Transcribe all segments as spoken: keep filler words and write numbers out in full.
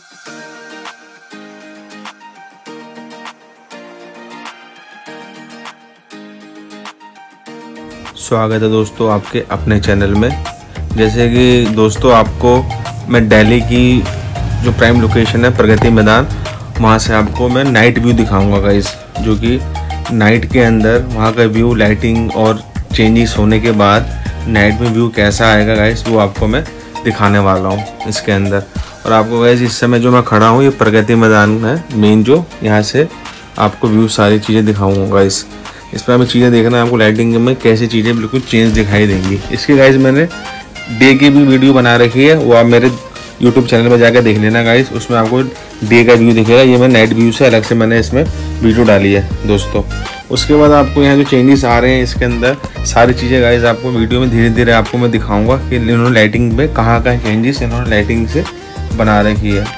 स्वागत है दोस्तों आपके अपने चैनल में। जैसे कि दोस्तों आपको मैं दिल्ली की जो प्राइम लोकेशन है प्रगति मैदान, वहाँ से आपको मैं नाइट व्यू दिखाऊंगा गाइस, जो कि नाइट के अंदर वहाँ का व्यू, लाइटिंग और चेंजेस होने के बाद नाइट में व्यू कैसा आएगा गाइस, वो आपको मैं दिखाने वाला हूँ इसके अंदर। और आपको गाइस इस समय जो मैं खड़ा हूँ ये प्रगति मैदान है मेन, जो यहाँ से आपको व्यू सारी चीज़ें दिखाऊंगा गाइस। इस पर हमें चीज़ें देखना है आपको, लाइटिंग में कैसी चीज़ें बिल्कुल चेंज दिखाई देंगी। इसके गाइस मैंने डे की भी वीडियो बना रखी है, वो आप मेरे यूट्यूब चैनल में जाकर देख लेना गाइस, उसमें आपको डे का व्यू दिखेगा। ये मैं नाइट व्यू से अलग से मैंने इसमें वीडियो डाली है दोस्तों। उसके बाद आपको यहाँ जो चेंजेस आ रहे हैं इसके अंदर सारी चीज़ें गाइस आपको वीडियो में धीरे धीरे आपको मैं दिखाऊँगा कि इन्होंने लाइटिंग में कहाँ कहाँ चेंजेस इन्होंने लाइटिंग से बना रखी है।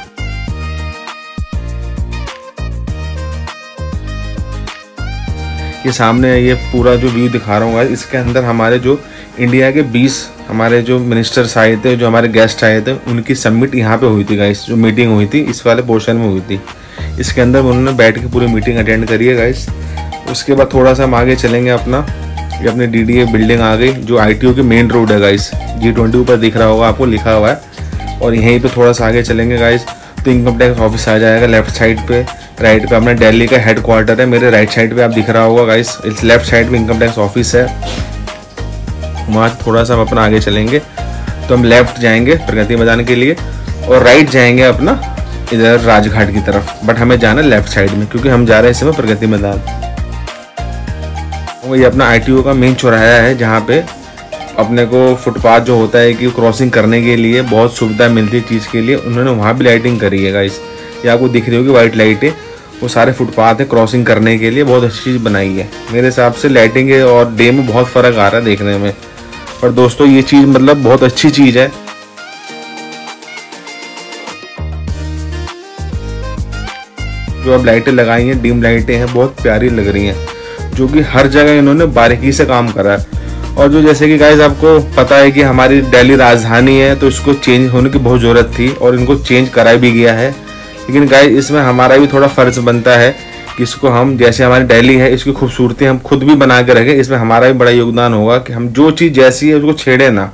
ये सामने ये पूरा जो व्यू दिखा रहा हूँ, इसके अंदर हमारे जो इंडिया के बीस हमारे जो मिनिस्टर्स आए थे, जो हमारे गेस्ट आए थे, उनकी समिट यहाँ पे हुई थी गाइस। जो मीटिंग हुई थी इस वाले पोर्शन में हुई थी, इसके अंदर उन्होंने बैठ के पूरी मीटिंग अटेंड करी है गाइस। उसके बाद थोड़ा सा हम आगे चलेंगे अपना, ये अपने डी डी ए बिल्डिंग आ गई, जो आई टी ओ की मेन रोड है गाइस। जी ट्वेंटी ऊपर दिख रहा होगा आपको, लिखा हुआ है। और यहीं पर थोड़ा सा आगे चलेंगे गाइस तो इनकम टैक्स ऑफिस आ जाएगा। लेफ्ट साइड पे, राइट पे अपना दिल्ली का हेड क्वार्टर है। मेरे राइट साइड पे आप दिख रहा होगा गाइस, इस लेफ्ट साइड पे इनकम टैक्स ऑफिस है। वहाँ थोड़ा सा हम अपना आगे चलेंगे तो हम लेफ्ट जाएंगे प्रगति मैदान के लिए, और राइट जाएंगे अपना इधर राजघाट की तरफ। बट हमें जाना है लेफ्ट साइड में, क्योंकि हम जा रहे हैं इस समय प्रगति मैदान। ये अपना आई टी ओ का मेन चौराहा है, जहाँ पे अपने को फुटपाथ जो होता है कि क्रॉसिंग करने के लिए बहुत सुविधा मिलती है चीज़ के लिए, उन्होंने वहाँ भी लाइटिंग करी है गाइस। ये आपको दिख रही होगी वाइट लाइटें, वो सारे फुटपाथ है क्रॉसिंग करने के लिए, बहुत अच्छी चीज़ बनाई है। मेरे हिसाब से लाइटिंग और डे में बहुत फ़र्क आ रहा है देखने में। पर दोस्तों ये चीज़ मतलब बहुत अच्छी चीज़ है। जो अब लाइटें लगाई हैं, डिम लाइटें हैं, बहुत प्यारी लग रही हैं, जो कि हर जगह इन्होंने बारीकी से काम करा है। और जो जैसे कि गाइस आपको पता है कि हमारी दिल्ली राजधानी है, तो इसको चेंज होने की बहुत ज़रूरत थी और इनको चेंज करा भी गया है। लेकिन गाइस इसमें हमारा भी थोड़ा फ़र्ज बनता है कि इसको हम, जैसे हमारी दिल्ली है, इसकी खूबसूरती हम खुद भी बना के रखें। इसमें हमारा भी बड़ा योगदान होगा कि हम जो चीज़ जैसी है उसको छेड़े ना।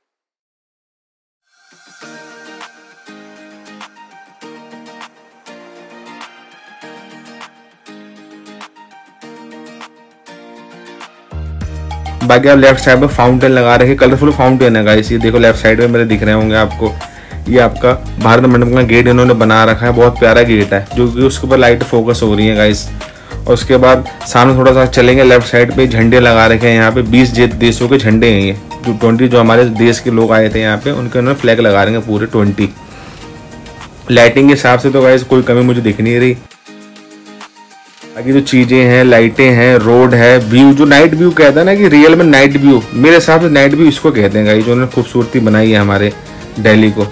बाकी आप लेफ्ट साइड में फाउंटेन लगा रखे, कलरफुल फाउंटेन है गाइस। ये देखो लेफ्ट साइड में मेरे दिख रहे होंगे आपको, ये आपका भारत मंडप का गेट इन्होंने बना रखा है, बहुत प्यारा गेट है, जो कि उसके ऊपर लाइट फोकस हो रही है गाइस। और उसके बाद सामने थोड़ा सा चलेंगे, लेफ्ट साइड पे झंडे लगा रखे हैं। यहाँ पे बीस देशों के झंडे हैं, ये जो ट्वेंटी जो हमारे देश के लोग आए थे यहाँ पे, उनके उन्होंने फ्लैग लगा रहे हैं पूरे ट्वेंटी। लाइटिंग के हिसाब से तो गाइस कोई कमी मुझे दिख नहीं रही। बाकी जो चीज़ें हैं, लाइटें हैं, रोड है, व्यू, जो नाइट व्यू कहता है ना कि रियल में नाइट व्यू, मेरे हिसाब से नाइट व्यू इसको कहते हैं गाइस, जो उन्होंने खूबसूरती बनाई है हमारे दिल्ली को।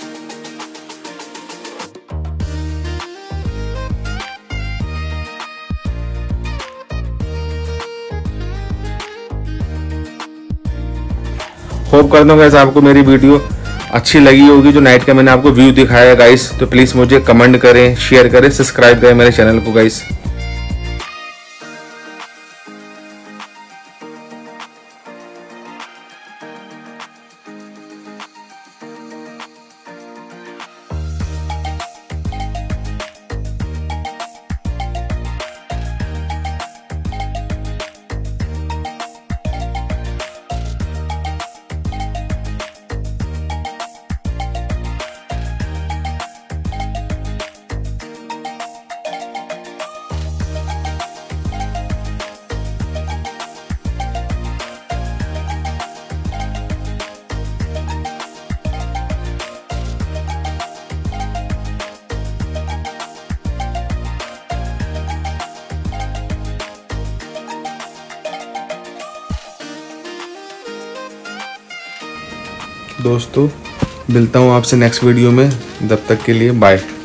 होप करता हूँ गाइस आपको मेरी वीडियो अच्छी लगी होगी, जो नाइट का मैंने आपको व्यू दिखाया गाइस। तो प्लीज़ मुझे कमेंट करें, शेयर करें, सब्सक्राइब करें मेरे चैनल को गाइस। दोस्तों मिलता हूँ आपसे नेक्स्ट वीडियो में, तब तक के लिए बाय।